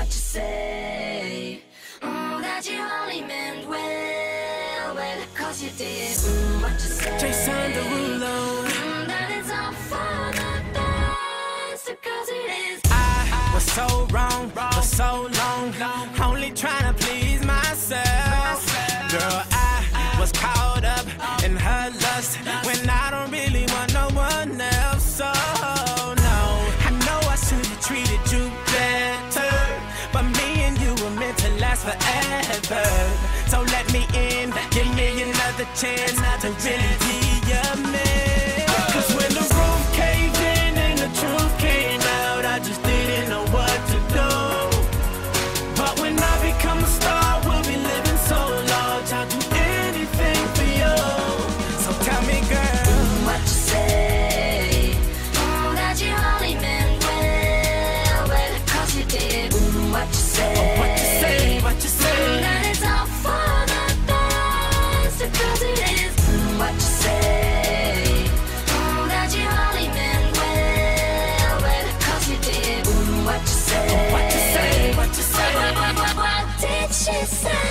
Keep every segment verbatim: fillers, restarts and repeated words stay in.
what you say. Mm, that you only meant well, well, cause you did. Mm, what you say. Jason Derulo. Mm, that it's all for the best, cause it is. I was so wrong for so long, only trying to please myself. Girl, I was caught up in her lust when I don't really want no one else. So no, I know I should have treated you better, but me and you were meant to last forever. So let me in, give me another chance to really be your man. Cause when the roof caved in and the truth came out, I just didn't know what to do. But when I become a star, we'll be living so large, I'll do anything for you. So tell me, girl, what you say. Mm, that you only meant well, well, cause you did. Mm, what you say. oh, what you say, what you say. Mm, that it's all for the best, cause it is. Mm, what you say. Mm, that you only meant well, well, cause you did. Mm, what you say. oh, what you say, what you say. What, what, what, what did she say?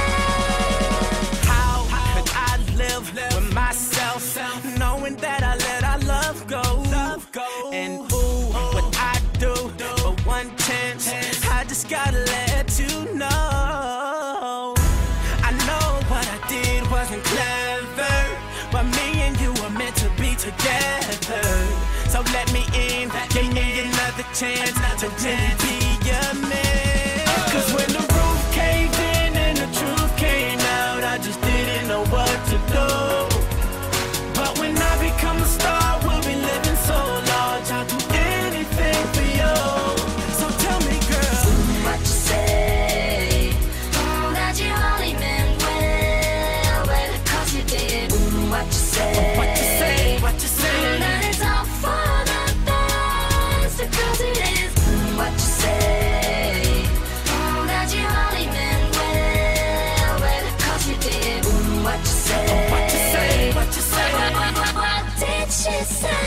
How could I live with myself, knowing that I let our love go? And ooh, what I do for one chance, I just gotta let you know. I know what I did wasn't clever, but me and you were meant to be together. So let me in, give me another chance to really be your man. Cause when the roof caved in and the truth came out, I just didn't know what to do. But when I become a star, we'll be living so large, I'll do anything for you. So tell me, girl, what you say. Mm, that you only meant well, well, cause you did. Mm, what you say. what you say, what you say. Mm, that it's all for the best, cause it is. Mm, what you say. Mm, that you only meant well, well, cause you did. Mm, what you say. what you say, what you say. What, what, what, what did she say?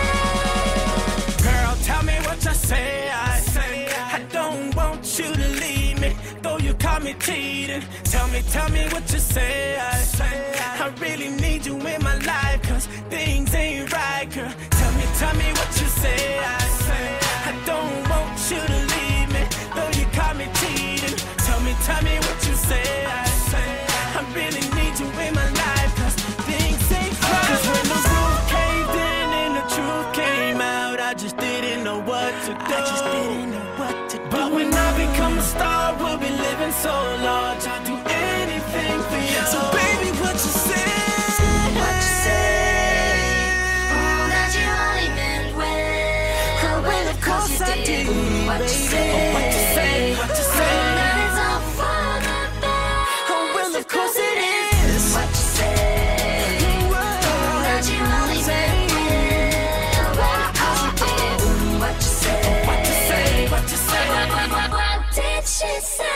Girl, tell me what you say. I say I don't want you to leave me, though you caught me cheating. Tell me, tell me what you say. I say I really need you in my life, cause things ain't right, girl. Tell me, tell me what you say. I say I don't want you to leave me, though you caught me cheating. Tell me, tell me what you say. I say I really need you in my life, cause things ain't right. Cause when the roof caved in and the truth came out, I just didn't know what to do. I just didn't know what to do. But when I become a star, we'll be living so large, I'll do anything for you. So baby, what you say? What you say. Mm, that you only meant well, oh, well, of course you I did. did, Mm, what you baby. say. Oh, what you say, what you say. Mm, that it's all for the best, Oh, well, of course it is. is. What you say. Mm, that you only meant well, well, of course you did. Mm, what you say. What you say, what you say. What, what, what, what did she say?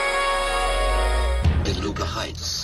Beluga Heights.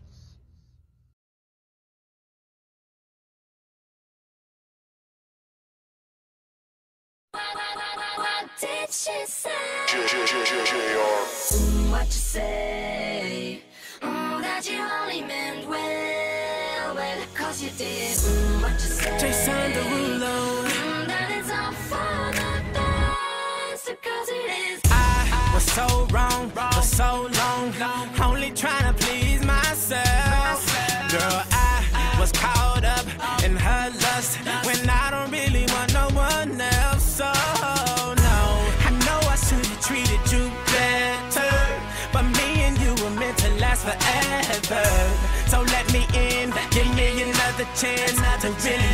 What, what, what, what, what did she say? J-J-J-J-R. Mm, what you say. Mm, that you only meant well, well, cause you did. Mm, what you say. Jason Derulo. Mm, that it's all for the best, cause it is. I was so wrong for so long, only trying to please myself. Girl, I was caught up in her lust when I don't really want no one else. So no, I know I should have treated you better, but me and you were meant to last forever. So let me in, give me another chance to really